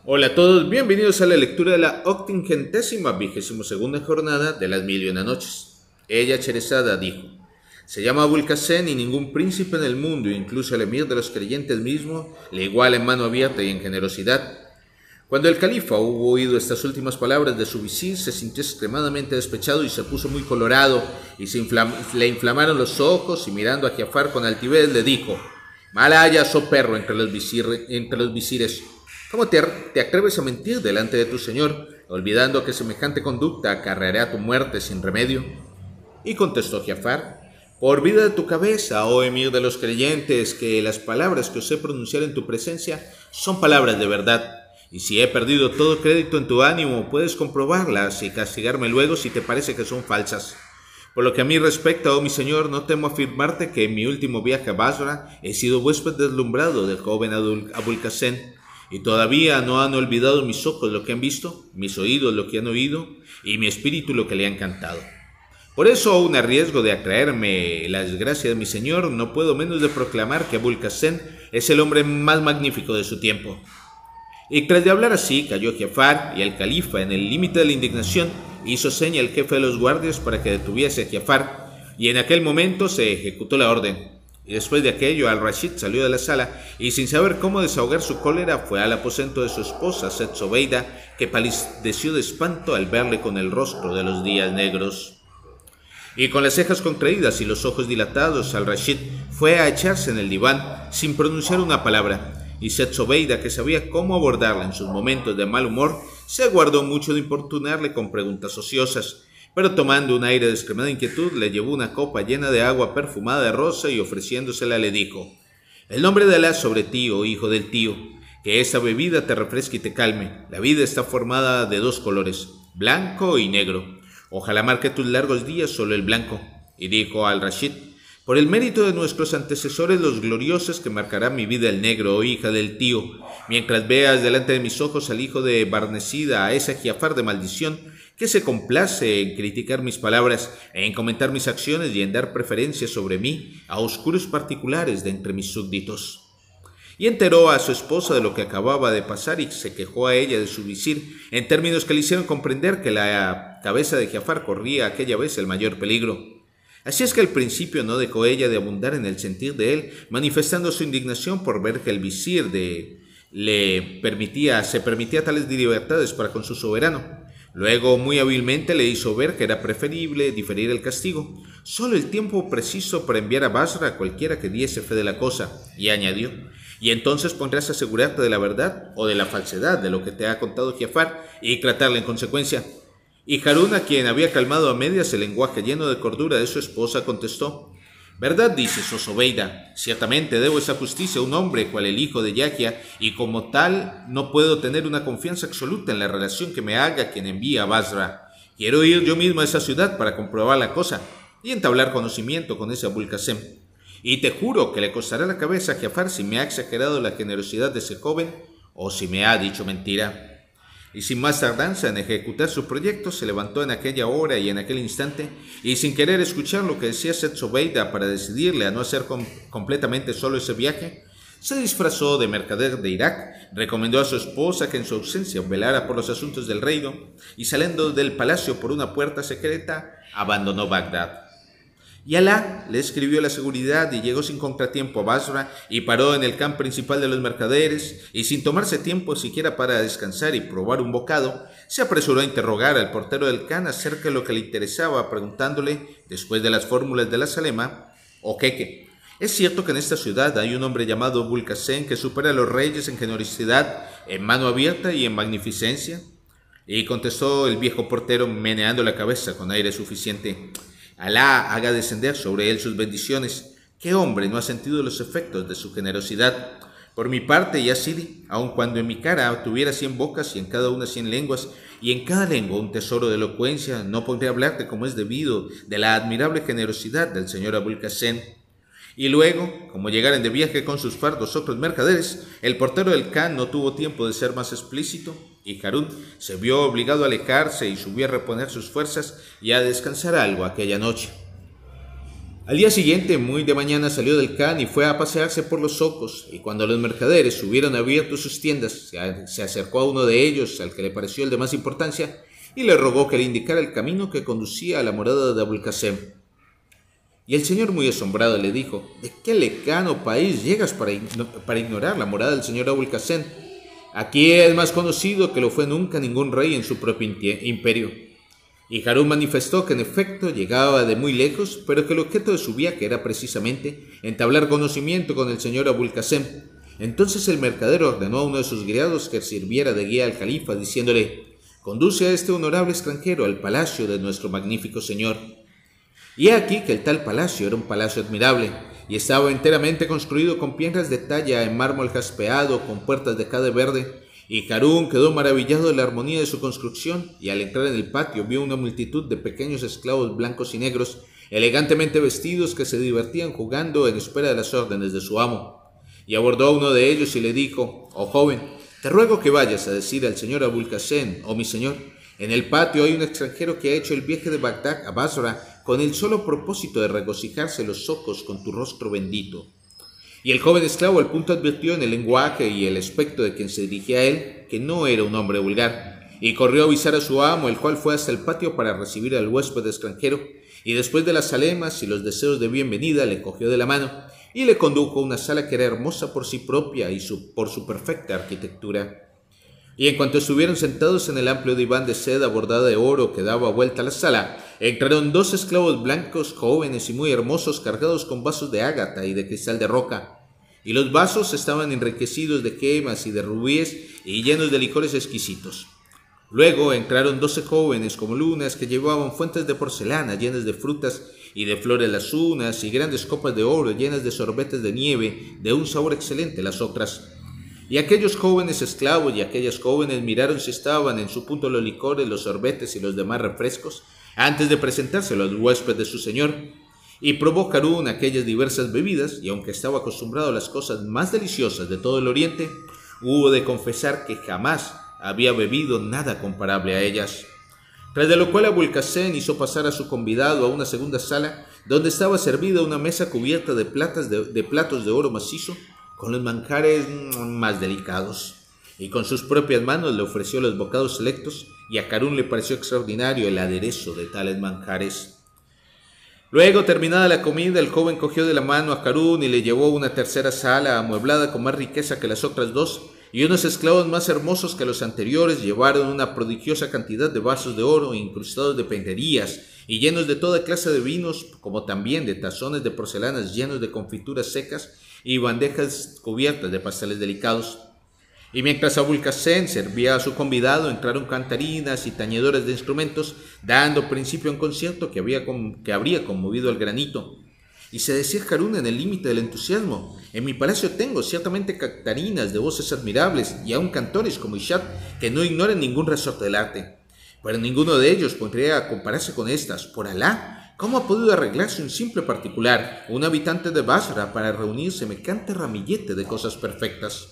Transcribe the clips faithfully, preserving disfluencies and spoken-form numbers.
Hola a todos, bienvenidos a la lectura de la octingentésima vigésimo segunda jornada de las mil y una noches. Ella, Cherezada, dijo: se llama Abul Qasem y ningún príncipe en el mundo, incluso el emir de los creyentes mismo, le iguala en mano abierta y en generosidad. Cuando el califa hubo oído estas últimas palabras de su visir, se sintió extremadamente despechado y se puso muy colorado, y se inflam le inflamaron los ojos, y mirando a Giafar con altivez le dijo: mala hayas, oh perro, entre los, visir entre los visires. ¿Cómo te, te atreves a mentir delante de tu señor, olvidando que semejante conducta acarreará tu muerte sin remedio? Y contestó Giafar: por vida de tu cabeza, oh emir de los creyentes, que las palabras que os he pronunciado en tu presencia son palabras de verdad. Y si he perdido todo crédito en tu ánimo, puedes comprobarlas y castigarme luego si te parece que son falsas. Por lo que a mí respecta, oh mi señor, no temo afirmarte que en mi último viaje a Basra he sido huésped deslumbrado del joven Abul Qasem. Y todavía no han olvidado mis ojos lo que han visto, mis oídos lo que han oído, y mi espíritu lo que le ha encantado. Por eso, aun a riesgo de atraerme la desgracia de mi señor, no puedo menos de proclamar que Abul Qasem es el hombre más magnífico de su tiempo. Y tras de hablar así, cayó Giafar, y el califa, en el límite de la indignación, hizo seña al jefe de los guardias para que detuviese a Giafar, y en aquel momento se ejecutó la orden. Y después de aquello, Al-Rashid salió de la sala y, sin saber cómo desahogar su cólera, fue al aposento de su esposa, Set Zobeida, que palideció de espanto al verle con el rostro de los días negros. Y con las cejas contraídas y los ojos dilatados, Al-Rashid fue a echarse en el diván sin pronunciar una palabra, y Set Zobeida, que sabía cómo abordarla en sus momentos de mal humor, se guardó mucho de importunarle con preguntas ociosas, pero tomando un aire de extremada inquietud, le llevó una copa llena de agua perfumada de rosa y ofreciéndosela le dijo: el nombre de Alá sobre ti, oh hijo del tío, que esta bebida te refresque y te calme. La vida está formada de dos colores, blanco y negro. Ojalá marque tus largos días solo el blanco. Y dijo Al-Rashid: por el mérito de nuestros antecesores los gloriosos, que marcará mi vida el negro, oh hija del tío, mientras veas delante de mis ojos al hijo de Barnecida, a ese Giafar de maldición, que se complace en criticar mis palabras, en comentar mis acciones y en dar preferencia sobre mí a oscuros particulares de entre mis súbditos. Y enteró a su esposa de lo que acababa de pasar y se quejó a ella de su visir en términos que le hicieron comprender que la cabeza de Giafar corría aquella vez el mayor peligro. Así es que al principio no dejó ella de abundar en el sentir de él, manifestando su indignación por ver que el visir de le permitía, se permitía tales libertades para con su soberano. Luego, muy hábilmente le hizo ver que era preferible diferir el castigo, solo el tiempo preciso para enviar a Basra a cualquiera que diese fe de la cosa, y añadió: y entonces podrás asegurarte de la verdad o de la falsedad de lo que te ha contado Giafar y tratarle en consecuencia. Y Harun, a quien había calmado a medias el lenguaje lleno de cordura de su esposa, contestó: verdad dices, oh Zobeida, ciertamente debo esa justicia a un hombre cual el hijo de Yahya, y como tal no puedo tener una confianza absoluta en la relación que me haga quien envía a Basra. Quiero ir yo mismo a esa ciudad para comprobar la cosa y entablar conocimiento con ese Abul Qasem. Y te juro que le costará la cabeza a Giafar si me ha exagerado la generosidad de ese joven o si me ha dicho mentira. Y sin más tardanza en ejecutar su proyecto, se levantó en aquella hora y en aquel instante, y sin querer escuchar lo que decía Set Zobeida para decidirle a no hacer com completamente solo ese viaje, se disfrazó de mercader de Irak, recomendó a su esposa que en su ausencia velara por los asuntos del reino, y saliendo del palacio por una puerta secreta, abandonó Bagdad. Y Alá le escribió la seguridad y llegó sin contratiempo a Basra y paró en el camp principal de los mercaderes, y sin tomarse tiempo siquiera para descansar y probar un bocado, se apresuró a interrogar al portero del Khan acerca de lo que le interesaba, preguntándole, después de las fórmulas de la Salema: «Oh jeque, ¿es cierto que en esta ciudad hay un hombre llamado Abul Qasem que supera a los reyes en generosidad, en mano abierta y en magnificencia?» Y contestó el viejo portero, meneando la cabeza con aire suficiente: Alá haga descender sobre él sus bendiciones. ¿Qué hombre no ha sentido los efectos de su generosidad? Por mi parte, Yazidi, aun cuando en mi cara tuviera cien bocas y en cada una cien lenguas, y en cada lengua un tesoro de elocuencia, no podré hablarte como es debido de la admirable generosidad del señor Abul Qasem. Y luego, como llegaran de viaje con sus fardos otros mercaderes, el portero del Khan no tuvo tiempo de ser más explícito, y Harun se vio obligado a alejarse y subió a reponer sus fuerzas y a descansar algo aquella noche. Al día siguiente, muy de mañana, salió del Khan y fue a pasearse por los zocos, y cuando los mercaderes hubieron abierto sus tiendas, se acercó a uno de ellos, al que le pareció el de más importancia, y le rogó que le indicara el camino que conducía a la morada de Abul Qasem. Y el señor, muy asombrado, le dijo: ¿de qué lejano país llegas para, igno para ignorar la morada del señor Abul Qasem? Aquí es más conocido que lo fue nunca ningún rey en su propio imperio. Y Harún manifestó que en efecto llegaba de muy lejos, pero que el objeto de su viaje era precisamente entablar conocimiento con el señor Abul Qasem. Entonces el mercader ordenó a uno de sus criados que sirviera de guía al califa, diciéndole: conduce a este honorable extranjero al palacio de nuestro magnífico señor. Y he aquí que el tal palacio era un palacio admirable, y estaba enteramente construido con piedras de talla en mármol jaspeado, con puertas de jade verde. Y Harún quedó maravillado de la armonía de su construcción, y al entrar en el patio vio una multitud de pequeños esclavos blancos y negros, elegantemente vestidos, que se divertían jugando en espera de las órdenes de su amo. Y abordó a uno de ellos y le dijo: oh joven, te ruego que vayas a decir al señor Abul Qasem, oh mi señor, en el patio hay un extranjero que ha hecho el viaje de Bagdad a Basra con el solo propósito de regocijarse los ojos con tu rostro bendito. Y el joven esclavo al punto advirtió en el lenguaje y el aspecto de quien se dirigía a él que no era un hombre vulgar, y corrió a avisar a su amo, el cual fue hasta el patio para recibir al huésped extranjero, y después de las alemas y los deseos de bienvenida le cogió de la mano y le condujo a una sala que era hermosa por sí propia y su, por su perfecta arquitectura. Y en cuanto estuvieron sentados en el amplio diván de seda bordada de oro que daba vuelta a la sala, entraron dos esclavos blancos, jóvenes y muy hermosos, cargados con vasos de ágata y de cristal de roca. Y los vasos estaban enriquecidos de gemas y de rubíes y llenos de licores exquisitos. Luego entraron doce jóvenes como lunas que llevaban fuentes de porcelana llenas de frutas y de flores las unas, y grandes copas de oro llenas de sorbetes de nieve de un sabor excelente las otras. Y aquellos jóvenes esclavos y aquellas jóvenes miraron si estaban en su punto los licores, los sorbetes y los demás refrescos, antes de presentárselo al huésped de su señor. Y probó Harún aquellas diversas bebidas, y aunque estaba acostumbrado a las cosas más deliciosas de todo el oriente, hubo de confesar que jamás había bebido nada comparable a ellas. Tras de lo cual Abul Qasem hizo pasar a su convidado a una segunda sala, donde estaba servida una mesa cubierta de, platas de, de platos de oro macizo, con los manjares más delicados, y con sus propias manos le ofreció los bocados selectos, y a Harún le pareció extraordinario el aderezo de tales manjares. Luego, terminada la comida, el joven cogió de la mano a Harún y le llevó a una tercera sala amueblada con más riqueza que las otras dos, y unos esclavos más hermosos que los anteriores llevaron una prodigiosa cantidad de vasos de oro incrustados de pedrerías y llenos de toda clase de vinos, como también de tazones de porcelanas llenos de confituras secas y bandejas cubiertas de pasteles delicados. Y mientras Abul Qasem servía a su convidado, entraron cantarinas y tañedores de instrumentos, dando principio a un concierto que, había que habría conmovido al granito. Y se decía Harún en el límite del entusiasmo: en mi palacio tengo ciertamente cantarinas de voces admirables y aun cantores como Ishaq que no ignoran ningún resorte del arte, pero ninguno de ellos podría compararse con estas. Por Alá, ¿cómo ha podido arreglarse un simple particular, un habitante de Basra, para reunir semejante ramillete de cosas perfectas?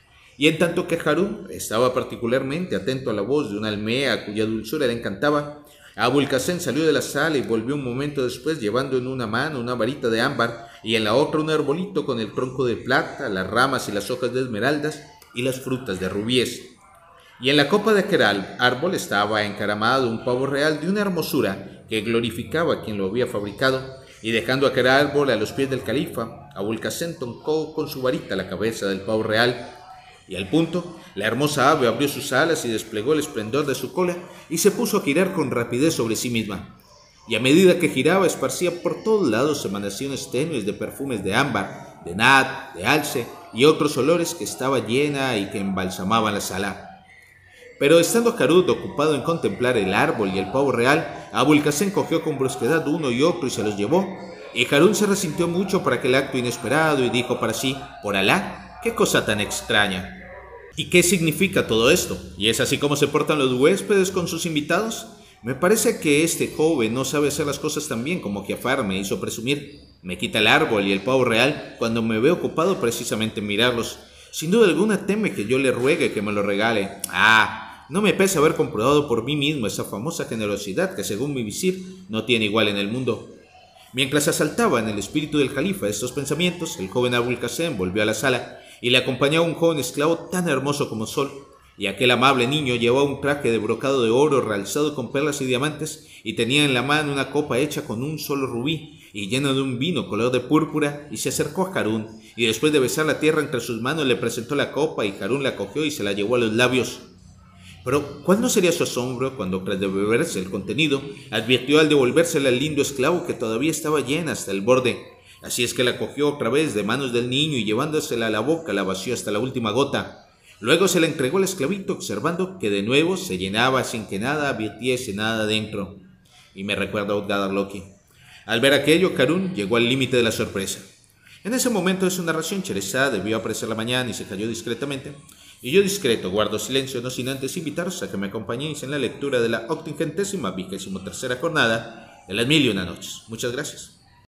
Y en tanto que Harún estaba particularmente atento a la voz de una almea cuya dulzura le encantaba, Abul Qasem salió de la sala y volvió un momento después llevando en una mano una varita de ámbar y en la otra un arbolito con el tronco de plata, las ramas y las hojas de esmeraldas y las frutas de rubíes. Y en la copa de aquel árbol estaba encaramado un pavo real de una hermosura que glorificaba a quien lo había fabricado, y dejando aquel árbol a los pies del califa, Abul Qasem tocó con su varita la cabeza del pavo real, y al punto, la hermosa ave abrió sus alas y desplegó el esplendor de su cola y se puso a girar con rapidez sobre sí misma. Y a medida que giraba, esparcía por todos lados emanaciones tenues de perfumes de ámbar, de nat, de alce y otros olores que estaba llena y que embalsamaban la sala. Pero estando Harún ocupado en contemplar el árbol y el pavo real, Abul Qasem cogió con brusquedad uno y otro y se los llevó. Y Harún se resintió mucho por aquel acto inesperado y dijo para sí: por Alá, qué cosa tan extraña. ¿Y qué significa todo esto? ¿Y es así como se portan los huéspedes con sus invitados? Me parece que este joven no sabe hacer las cosas tan bien como Giafar me hizo presumir. Me quita el árbol y el pavo real cuando me veo ocupado precisamente en mirarlos. Sin duda alguna teme que yo le ruegue que me lo regale. ¡Ah! No me pesa haber comprobado por mí mismo esa famosa generosidad que, según mi visir, no tiene igual en el mundo. Mientras asaltaba en el espíritu del califa estos pensamientos, el joven Abul Qasem volvió a la sala y le acompañaba un joven esclavo tan hermoso como el sol, y aquel amable niño llevaba un traje de brocado de oro realzado con perlas y diamantes y tenía en la mano una copa hecha con un solo rubí y llena de un vino color de púrpura, y se acercó a Harún y después de besar la tierra entre sus manos le presentó la copa y Harún la cogió y se la llevó a los labios. Pero ¿cuál no sería su asombro cuando, tras de beberse el contenido, advirtió al devolvérsela al lindo esclavo que todavía estaba llena hasta el borde? Así es que la cogió otra vez de manos del niño y llevándosela a la boca la vació hasta la última gota. Luego se la entregó al esclavito, observando que de nuevo se llenaba sin que nada advirtiese nada dentro. Y me recuerda a Utgard Loki. Al ver aquello, Harún llegó al límite de la sorpresa. En ese momento de su narración, Sherezada debió aparecer la mañana y se cayó discretamente. Y yo discreto guardo silencio, no sin antes invitaros a que me acompañéis en la lectura de la octingentésima vigésimo tercera jornada de las mil y una noches. Muchas gracias.